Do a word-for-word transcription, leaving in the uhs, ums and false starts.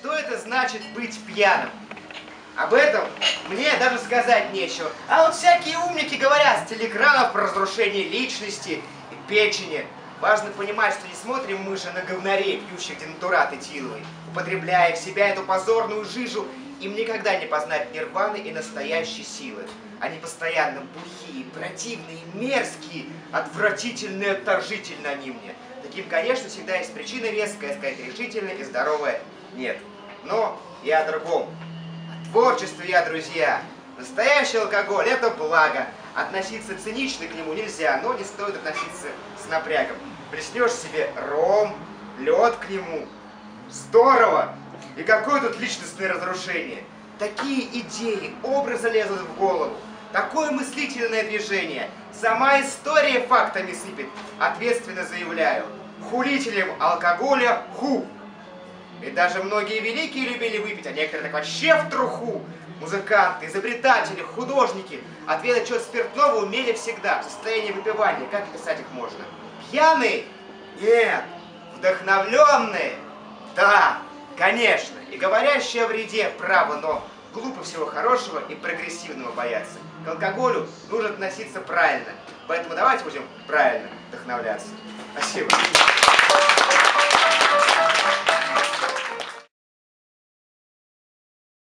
что это значит быть пьяным. Об этом мне даже сказать нечего. А вот всякие умники говорят с телеэкранов про разрушение личности и печени. Важно понимать, что не смотрим мы же на говнарей, пьющих денатурат этиловый. Употребляя в себя эту позорную жижу, им никогда не познать нирваны и настоящей силы. Они постоянно бухие, противные, мерзкие, отвратительные, отторжительно они мне. Таким, конечно, всегда есть причина веская, сказать решительная и здоровая нет. Но и о другом. О творчестве я, друзья. Настоящий алкоголь – это благо. Относиться цинично к нему нельзя, но не стоит относиться с напрягом. Плеснешь себе ром, лед к нему. Здорово! И какое тут личностное разрушение? Такие идеи, образы лезут в голову. Такое мыслительное движение. Сама история фактами сыпет. Ответственно заявляю. Хулителям алкоголя ху. И даже многие великие любили выпить, а некоторые так вообще в труху. Музыканты, изобретатели, художники отведать чего спиртного умели всегда. В состоянии выпивания, как писать их можно? Пьяные? Нет. Вдохновленные? Да, конечно. И говорящие о вреде право, но глупо всего хорошего и прогрессивного бояться. К алкоголю нужно относиться правильно. Поэтому давайте будем правильно вдохновляться. Спасибо.